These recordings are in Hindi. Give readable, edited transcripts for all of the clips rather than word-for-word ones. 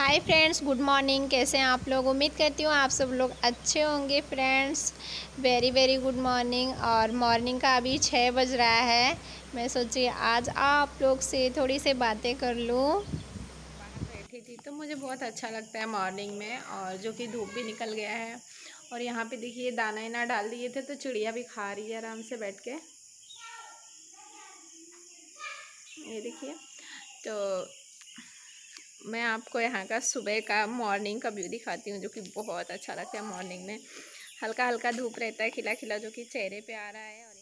Hi friends, good morning. कैसे हैं आप लोग? उम्मीद करती हूँ आप सब लोग अच्छे होंगे। Friends, very very good morning. और मॉर्निंग का अभी 6 बज रहा है। मैं सोची आज आप लोग से थोड़ी सी बातें कर लूँ। बाहर बैठी थी तो मुझे बहुत अच्छा लगता है मॉर्निंग में, और जो कि धूप भी निकल गया है। और यहाँ पे देखिए दाना इना डाल दिए थे तो चिड़िया भी खा रही है आराम से बैठ के। ये देखिए, तो मैं आपको यहाँ का सुबह का मॉर्निंग का व्यू दिखाती हूँ, जो कि बहुत अच्छा लगता है। मॉर्निंग में हल्का हल्का धूप रहता है, खिला खिला, जो कि चेहरे पे आ रहा है। और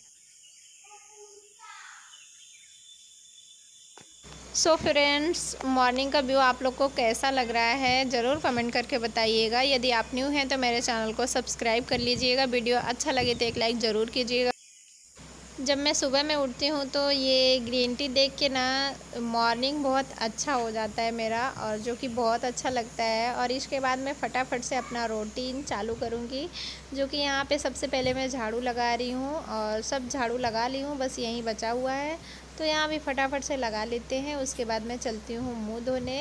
सो फ्रेंड्स, मॉर्निंग का व्यू आप लोग को कैसा लग रहा है ज़रूर कमेंट करके बताइएगा। यदि आप न्यू हैं तो मेरे चैनल को सब्सक्राइब कर लीजिएगा। वीडियो अच्छा लगे तो एक लाइक ज़रूर कीजिएगा। जब मैं सुबह में उठती हूँ तो ये ग्रीन टी देख के ना मॉर्निंग बहुत अच्छा हो जाता है मेरा, और जो कि बहुत अच्छा लगता है। और इसके बाद मैं फटाफट से अपना रूटीन चालू करूँगी, जो कि यहाँ पे सबसे पहले मैं झाड़ू लगा रही हूँ। और सब झाड़ू लगा ली हूँ, बस यहीं बचा हुआ है तो यहाँ भी फटाफट से लगा लेते हैं। उसके बाद मैं चलती हूँ मुँह धोने।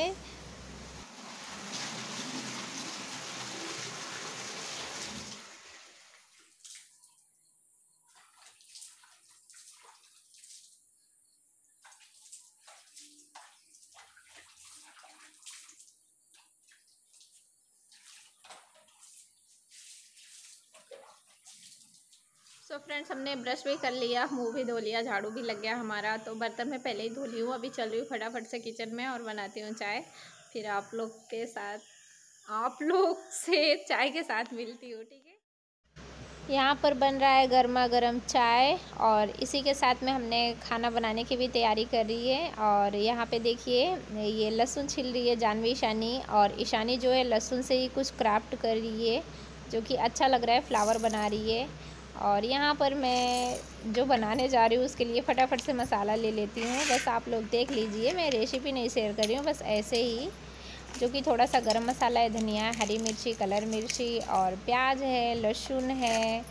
सो फ्रेंड्स, हमने ब्रश भी कर लिया, मुंह भी धो लिया, झाड़ू भी लग गया हमारा। तो बर्तन मैं पहले ही धो ली हूँ। अभी चल रही हूँ फटाफट से किचन में और बनाती हूँ चाय। फिर आप लोग से चाय के साथ मिलती हूँ, ठीक है। यहाँ पर बन रहा है गर्मा गर्म चाय, और इसी के साथ में हमने खाना बनाने की भी तैयारी कर रही है। और यहाँ पे देखिए, ये लहसुन छिल रही है जानवी ईशानी, और ईशानी जो है लहसुन से ही कुछ क्राफ्ट कर रही है, जो कि अच्छा लग रहा है, फ्लावर बना रही है। और यहाँ पर मैं जो बनाने जा रही हूँ उसके लिए फटाफट से मसाला ले लेती हूँ। बस आप लोग देख लीजिए, मैं रेसिपी नहीं शेयर कर रही हूँ, बस ऐसे ही। जो कि थोड़ा सा गरम मसाला है, धनिया, हरी मिर्ची, कलर मिर्ची, और प्याज है, लहसुन है,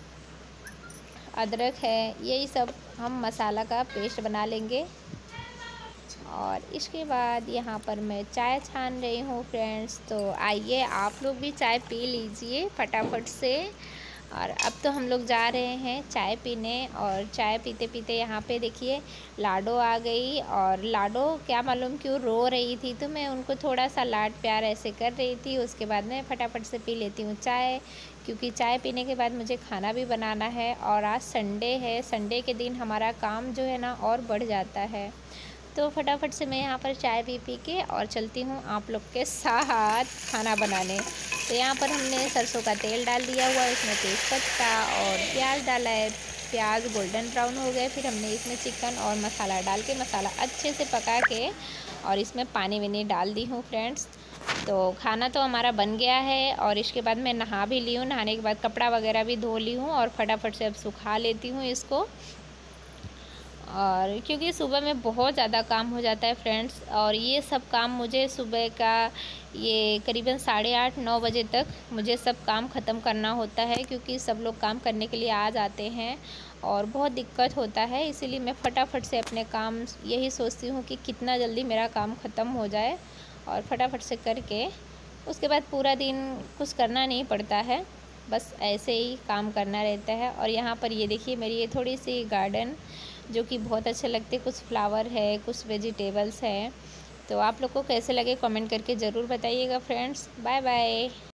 अदरक है, यही सब हम मसाला का पेस्ट बना लेंगे। और इसके बाद यहाँ पर मैं चाय छान रही हूँ फ्रेंड्स। तो आइए आप लोग भी चाय पी लीजिए फटाफट से। और अब तो हम लोग जा रहे हैं चाय पीने। और चाय पीते पीते यहाँ पे देखिए लाडो आ गई, और लाडो क्या मालूम क्यों रो रही थी, तो मैं उनको थोड़ा सा लाड प्यार ऐसे कर रही थी। उसके बाद मैं फटाफट से पी लेती हूँ चाय, क्योंकि चाय पीने के बाद मुझे खाना भी बनाना है। और आज संडे है, संडे के दिन हमारा काम जो है ना और बढ़ जाता है। तो फटाफट से मैं यहाँ पर चाय पी के और चलती हूँ आप लोग के साथ खाना बनाने। तो यहाँ पर हमने सरसों का तेल डाल दिया हुआ है, इसमें तेज़पत्ता और प्याज डाला है। प्याज गोल्डन ब्राउन हो गए, फिर हमने इसमें चिकन और मसाला डाल के मसाला अच्छे से पका के और इसमें पानी वानी डाल दी हूँ फ्रेंड्स। तो खाना तो हमारा बन गया है। और इसके बाद मैं नहा भी ली हूँ, नहाने के बाद कपड़ा वगैरह भी धो ली हूँ, और फटाफट से अब सुखा लेती हूँ इसको। और क्योंकि सुबह में बहुत ज़्यादा काम हो जाता है फ्रेंड्स, और ये सब काम मुझे सुबह का ये करीबन 8:30-9 बजे तक मुझे सब काम ख़त्म करना होता है, क्योंकि सब लोग काम करने के लिए आ जाते हैं और बहुत दिक्कत होता है। इसीलिए मैं फटाफट से अपने काम यही सोचती हूँ कि कितना जल्दी मेरा काम ख़त्म हो जाए, और फटाफट से करके उसके बाद पूरा दिन कुछ करना नहीं पड़ता है, बस ऐसे ही काम करना रहता है। और यहाँ पर ये देखिए मेरी ये थोड़ी सी गार्डन, जो कि बहुत अच्छे लगते, कुछ फ्लावर है, कुछ वेजिटेबल्स है। तो आप लोग को कैसे लगे कमेंट करके ज़रूर बताइएगा फ्रेंड्स। Bye bye.